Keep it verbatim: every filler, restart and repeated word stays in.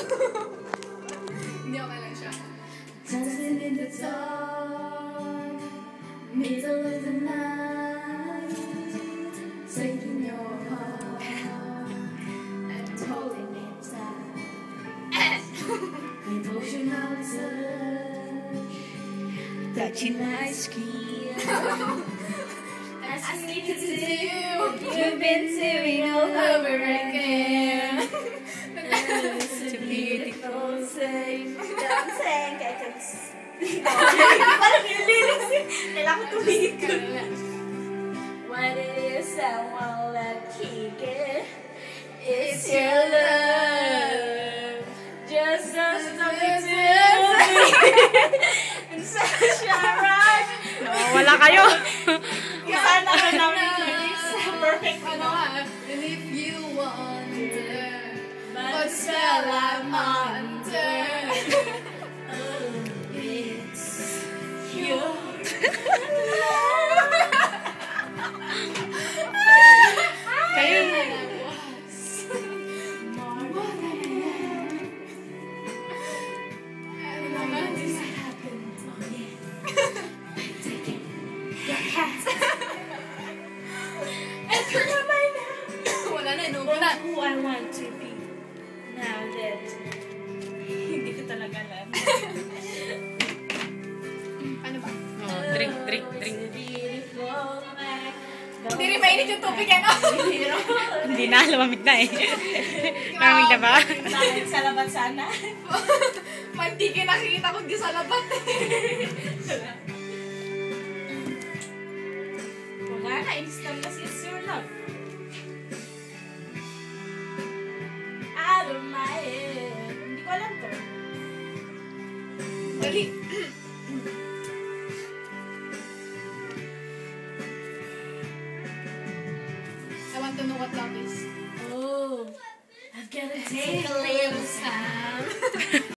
Hindi okay lang siya. Dancing in the dark, middle of the night, taking your heart and holding it tight. Emotional touch, touching my skin. Asking you to do what you've been doing all over again. It's a beautiful thing. Dancing, I can see. Parang yung lyrics eh. Kailangan ko tumigit ko. What is someone like Keegan? It's your love. Just as something to me. And such a rush. Wala kayo. Sana ka namin perfect. Ano nga? And if you wonder what spell I'm under, It's your Kayo I na. was more what I am. And naman this happened. Oh yeah. Take it. Your hat. Ito naman na. Wala na, inubo na. Who I want to be now that hindi ko talaga alam. Ano ba? Oh, drink, drink, drink. Hindi rin mainit yung tubig yan. Hindi na, lumamig na eh. Lumamig na ba? Bakit sa labat sana? Mantikin nakikita ko di sa labat. Wala na, instant kasi it's your love. Out of my head. Hindi ko alam to. Dali. I want to know what love is. Oh, I've gotta take a little time.